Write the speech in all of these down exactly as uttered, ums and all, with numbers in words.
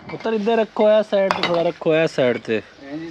पुत्र इधर रखो है साइड पे, थोड़ा रखो है साइड पे।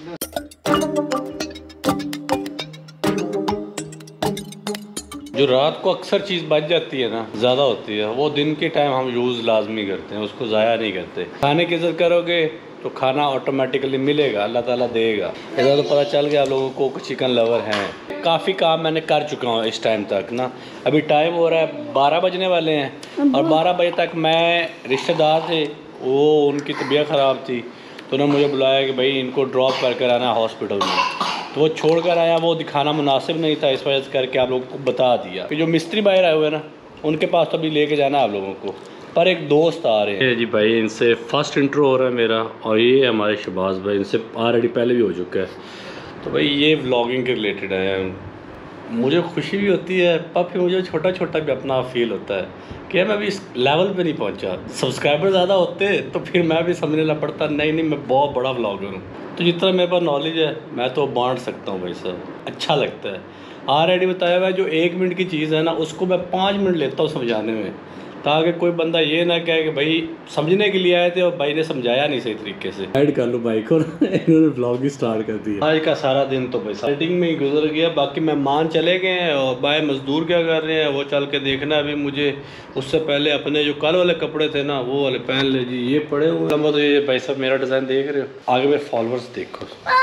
जो रात को अक्सर चीज़ बच जाती है ना, ज़्यादा होती है, वो दिन के टाइम हम यूज़ लाजमी करते हैं, उसको ज़ाया नहीं करते। खाने की इज्जत करोगे तो खाना ऑटोमेटिकली मिलेगा, अल्लाह ताला देगा। इधर तो पता चल गया आप लोगों को चिकन लवर हैं। काफ़ी काम मैंने कर चुका हूँ इस टाइम तक ना। अभी टाइम हो रहा है बारह बजने वाले हैं और बारह बजे तक मैं, रिश्तेदार थे वो, उनकी तबीयत ख़राब थी तो उन्होंने मुझे बुलाया कि भाई इनको ड्रॉप कर कर आना हॉस्पिटल में, तो वो छोड़ कर आया। वो दिखाना मुनासिब नहीं था, इस वजह से करके आप लोगों को बता दिया कि जो मिस्त्री बाहर आए हुए हैं ना, उनके पास तो अभी लेके जाना आप लोगों को, पर एक दोस्त आ रहे हैं जी भाई। इनसे फर्स्ट इंट्रो हो रहा है मेरा, और ये हमारे शहबाज भाई, इनसे ऑलरेडी पहले भी हो चुका है। तो भाई ये व्लॉगिंग के रिलेटेड है। मुझे खुशी भी होती है पर फिर मुझे छोटा छोटा भी अपना फील होता है कि मैं अभी इस लेवल पे नहीं पहुंचा। सब्सक्राइबर ज़्यादा होते तो फिर मैं भी समझने लग पड़ता नहीं नहीं मैं बहुत बड़ा व्लॉगर हूँ। तो जितना मेरे पास नॉलेज है मैं तो बांट सकता हूँ भाई साहब, अच्छा लगता है। ऑलरेडी बताया हुआ है, जो एक मिनट की चीज़ है ना उसको मैं पाँच मिनट लेता हूँ समझाने में, ताकि कोई बंदा ये ना कहे कि भाई समझने के लिए आए थे और भाई ने समझाया नहीं सही तरीके से। ऐड कर लो भाई को इन्होंने व्लॉग ही स्टार्ट कर दिया। आज का सारा दिन तो भाई एडिटिंग में ही गुजर गया। बाकी मेहमान चले गए हैं और भाई मजदूर क्या कर रहे हैं वो चल के देखना। अभी मुझे उससे पहले अपने जो कल वाले कपड़े थे ना वो वाले पहन ले जी, ये पड़े हुए तो ये भाई साहब मेरा डिज़ाइन देख रहे हो। आगे मेरे फॉलोअर्स देखो,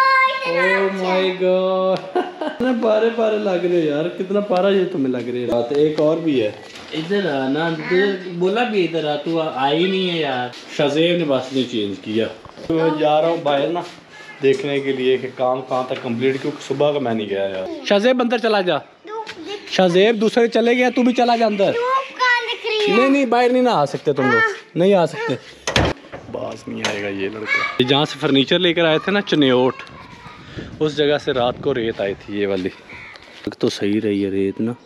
ओह माय गॉड कितना पारे पारे लग रहे हो यार, कितना पारा ये तुम्हें लग रही है। बात एक और भी है, इधर आना, बोला भी इधर आ, तू आई नहीं है यार। शाज़ेब ने बस नहीं चेंज किया, तो मैं जा रहा हूँ बाहर ना देखने के लिए कि काम कहाँ तक कंप्लीट, क्योंकि सुबह का मैं नहीं गया यार। शाज़ेब अंदर चला जा, शाज़ेब दूसरे चले गया, तू भी चला जा अंदर। नहीं नहीं बाहर नहीं ना आ सकते तुम लोग, नहीं आ सकते, बास नहीं आएगा ये लड़का। जहाँ से फर्नीचर लेकर आए थे ना चनियोट, उस जगह से रात को रेत आई थी ये वाली, तो सही रही है रेत ना।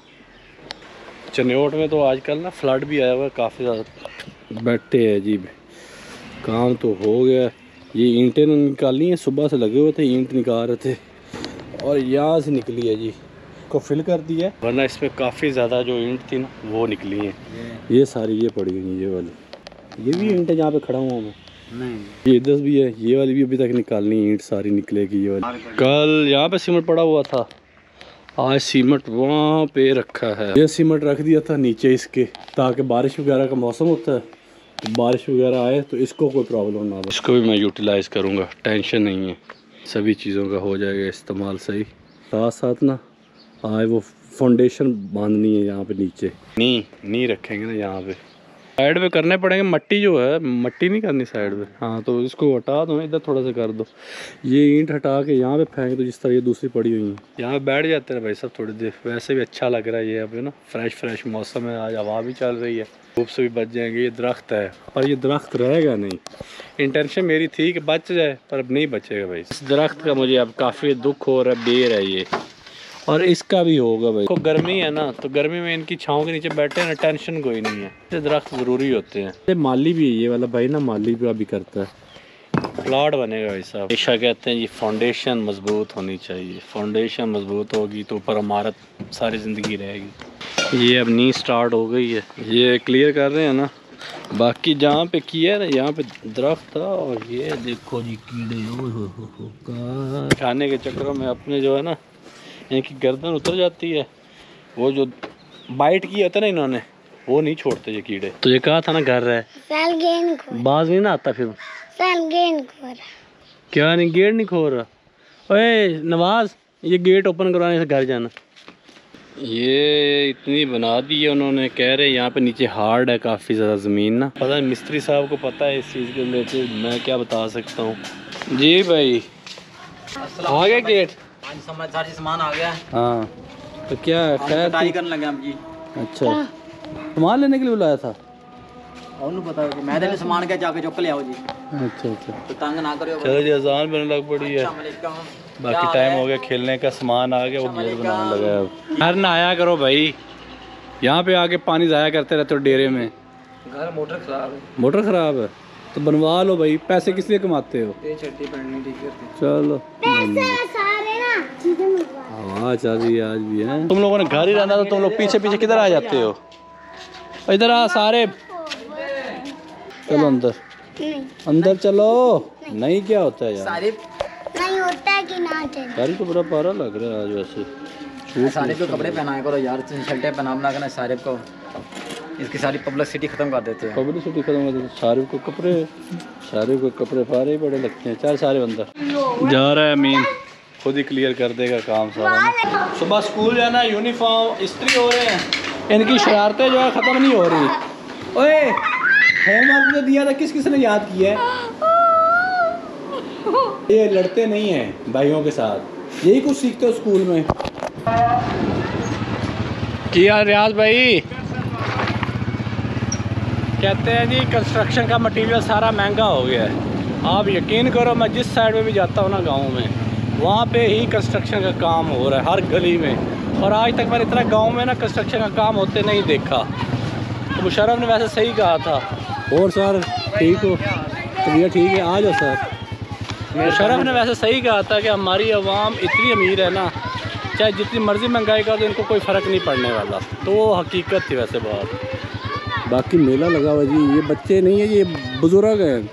चनियोट में तो आजकल ना फ्लड भी आया हुआ है काफ़ी ज़्यादा। बैठे हैं जी, काम तो हो गया। ये ईंटें निकालनी है, सुबह से लगे हुए थे ईंट निकाल रहे थे और यहाँ से निकली है जी, को फिल कर दिया, वरना इसमें काफ़ी ज़्यादा जो ईंट थी ना वो निकली है। ये सारी ये पड़ी हुई ये वाली, ये भी ईंट है जहाँ पे खड़ा हुआ मैं, नहीं ये इधर भी है, ये वाली भी अभी तक निकालनी, ईंट सारी निकलेगी ये वाली। कल यहाँ पे सीमेंट पड़ा हुआ था, आज सीमेंट वहाँ पे रखा है। ये सीमेंट रख दिया था नीचे इसके, ताकि बारिश वगैरह का मौसम होता है तो बारिश वगैरह आए तो इसको कोई प्रॉब्लम ना हो। इसको भी मैं यूटिलाइज़ करूँगा, टेंशन नहीं है, सभी चीज़ों का हो जाएगा इस्तेमाल सही। साथ साथ ना आज वो फाउंडेशन बांधनी है यहाँ पे नीचे, नी नी रखेंगे ना यहाँ पे, साइड पे करने पड़ेंगे। मट्टी जो है, मट्टी नहीं करनी साइड पे, हाँ तो इसको हटा दो, इधर थोड़ा सा कर दो। ये ईंट हटा के यहाँ पे फेंक दो, जिस तरह ये दूसरी पड़ी हुई है यहाँ पे बैठ जाते हैं भाई सब थोड़ी देर। वैसे भी अच्छा लग रहा है ये, अब ना फ्रेश फ्रेश मौसम है, आज हवा भी चल रही है, धूप से भी बच जाएंगे। ये दरख्त है पर ये दरख्त रहेगा नहीं, इंटेंशन मेरी थी कि बच जाए पर अब नहीं बचेगा भाई। इस दरख्त का मुझे अब काफ़ी दुख हो रहा है, बेर है ये, और इसका भी होगा भाई। को गर्मी है ना, तो गर्मी में इनकी छाँव के नीचे बैठे ना, टेंशन कोई नहीं है। ये दरख्त ज़रूरी होते हैं। ये माली भी है ये वाला भाई ना, माली भी अभी करता है, प्लाट बनेगा भाई साहब। हमेशा कहते हैं ये फाउंडेशन मजबूत होनी चाहिए, फाउंडेशन मजबूत होगी तो ऊपर इमारत सारी ज़िंदगी रहेगी। ये अब नी स्टार्ट हो गई है, ये क्लियर कर रहे हैं ना। बाकी जहाँ पे किया है ना, यहाँ पे दरख्त था और ये देखो जी कीड़े हो खाने के चक्करों में अपने जो है ना इनकी गर्दन उतर जाती है। वो जो बाइट किया होता है ना इन्होंने, वो नहीं छोड़ते ये कीड़े। तो ये कहा था ना घर है, बाज नहीं ना आता फिर। क्या नहीं गेट नहीं खोल रहा? ओए नवाज, ये गेट ओपन करवाने से घर जाना। ये इतनी बना दी है उन्होंने, कह रहे यहाँ पे नीचे हार्ड है काफ़ी ज़्यादा ज़मीन ना। पता है मिस्त्री साहब को पता है इस चीज़ के रिलेटेड, मैं क्या बता सकता हूँ। जी भाई आ गया गेट, सारी सामान आ गया। हाँ तो क्या खैर करने लगे हम जी। अच्छा सामान लेने के लिए बुलाया था, और पता है मैं तो सामान क्या जाके चुक ले आओ जी। अच्छा अच्छा तो तंग ना करो। चलो जी अजान बनने लग पड़ी है, बाकी टाइम हो गया, खेलने का सामान आ गया, वो गेट बनाने लगा है अब। घर ना आया करो भाई, यहाँ पे आके पानी ज़ाया करते रहते हो डेरे में। घर मोटर खराब है। मोटर ख़राब है तो बनवा लो भाई, पैसे किस लिए कमाते हो? चलो हाँ चल रही है आज भी है। तुम लोगों ने घर ही रहना तो तुम लोग पीछे पीछे किधर आ जाते हो? इधर आ सारे, चलो अंदर। नहीं अंदर चलो। नहीं, नहीं क्या होता है यार? सारिफ नहीं होता है कि ना चले। सारी को बड़ा पारा लग रहा है आज वैसे। सारिफ को कपड़े पहनाया करो यार, शर्टें पहना बना कर सारिफ को, इसकी सारी पब्लिसिटी खत्म कर देते हैं। पब्लिसिटी खत्म कर देते। सारे को कपड़े, सारे को कपड़े पारे ही बड़े लगते हैं। चार सारे अंदर जा रहा है अमीन, खुद ही क्लियर कर देगा काम सारा। सुबह स्कूल जाना, यूनिफॉर्म इस्त्री हो रहे हैं, इनकी शरारतें जो है ख़त्म नहीं हो रही। ओए होमवर्क जो दिया था किस किस ने याद किया है? ये लड़ते नहीं हैं भाइयों के साथ, यही कुछ सीखते हो स्कूल में। किया रियाज भाई कहते हैं जी कंस्ट्रक्शन का मटेरियल सारा महंगा हो गया है। आप यकीन करो, मैं जिस साइड में भी जाता हूँ ना गांव में, वहाँ पे ही कंस्ट्रक्शन का काम हो रहा है हर गली में। और आज तक मैंने इतना गांव में ना कंस्ट्रक्शन का काम होते नहीं देखा। तो मुशर्रफ ने वैसे सही कहा था। और सर ठीक हो? तबीयत ठीक है? आ जाओ सर। मुशर्रफ ने वैसे सही कहा था कि हमारी आवाम इतनी अमीर है ना, चाहे जितनी मर्ज़ी महंगाई का तो इनको कोई फ़र्क नहीं पड़ने वाला। तो वो हकीकत थी वैसे बात। बाकी मेला लगा हुआ जी, ये बच्चे नहीं है, ये बुजुर्ग हैं।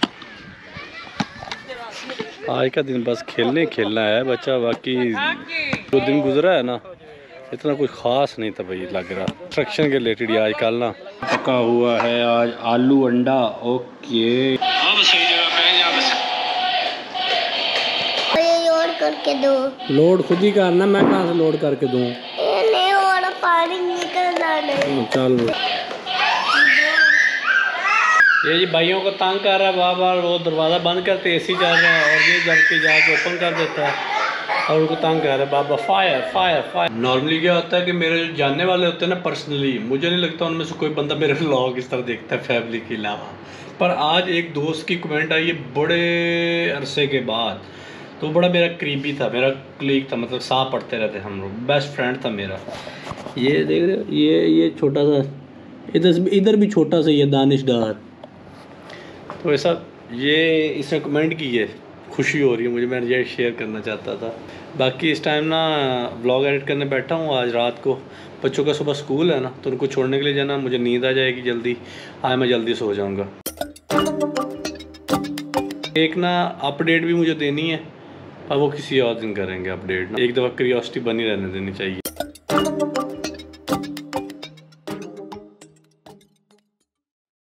आज का दिन बस खेलने खेलना है बच्चा, बाकी जो दिन गुजरा है ना इतना कुछ ख़ास नहीं था भाई लग रहा। कंस्ट्रक्शन के रिलेटेड आज कल ना पका हुआ है आज आलू अंडा। ओके अब सही जगह पे हैं, बस ये लोड करके दो। लोड खुद ही करना, मैं कहाँ से लोड करके दूँ? ये नहीं हो रहा, पानी निकल रहा है। चल ये जी भाइयों को तंग कर रहा है बार बार, वो दरवाज़ा बंद करते एसी चल रहा है और ये जब के जाके ओपन कर देता है और उनको तंग कर रहा है बाबा। Fire fire fire. नॉर्मली क्या होता है कि मेरे जो जानने वाले होते हैं ना पर्सनली, मुझे नहीं लगता उनमें से कोई बंदा मेरे व्लॉग इस तरह देखता है फैमिली के अलावा। पर आज एक दोस्त की कमेंट आई है बड़े अरसे के बाद, तो बड़ा मेरा करीबी था, मेरा कलीग था, मतलब साथ पढ़ते रहते हम लोग, बेस्ट फ्रेंड था मेरा। ये देख रहे हो, ये ये छोटा सा, इधर इधर भी छोटा सा ये दानिश डार। तो ऐसा ये इसने कमेंट की है, खुशी हो रही है मुझे, मैं ये शेयर करना चाहता था। बाकी इस टाइम ना व्लॉग एडिट करने बैठा हूँ आज रात को। बच्चों का सुबह स्कूल है ना, तो उनको छोड़ने के लिए जाना, मुझे नींद आ जाएगी जल्दी, आज मैं जल्दी सो जाऊँगा। एक ना अपडेट भी मुझे देनी है, पर वो किसी और दिन करेंगे अपडेट ना, एक दफ़ा क्यूरियोसिटी बनी रहने देनी चाहिए।